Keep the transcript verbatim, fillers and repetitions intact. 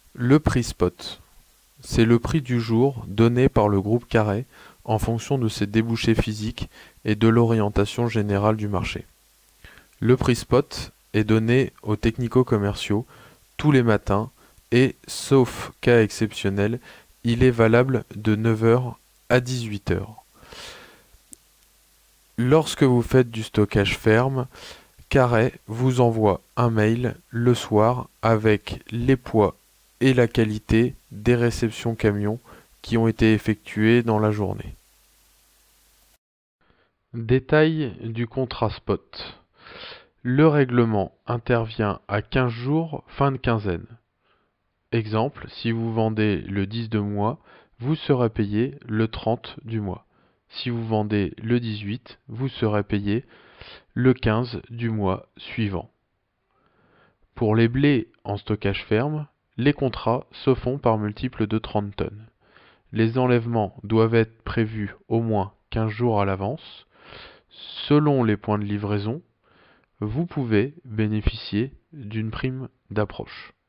Le prix spot, c'est le prix du jour donné par le groupe Carré en fonction de ses débouchés physiques et de l'orientation générale du marché. Le prix spot est donné aux technico-commerciaux tous les matins et, sauf cas exceptionnel, il est valable de neuf heures à dix-huit heures. Lorsque vous faites du stockage ferme, Carré vous envoie un mail le soir avec les poids et la qualité des réceptions camions qui ont été effectuées dans la journée. Détail du contrat spot. Le règlement intervient à quinze jours fin de quinzaine. Exemple, si vous vendez le dix de mois, vous serez payé le trente du mois. Si vous vendez le dix-huit, vous serez payé le quinze du mois suivant. Pour les blés en stockage ferme, les contrats se font par multiple de trente tonnes. Les enlèvements doivent être prévus au moins quinze jours à l'avance. Selon les points de livraison, vous pouvez bénéficier d'une prime d'approche.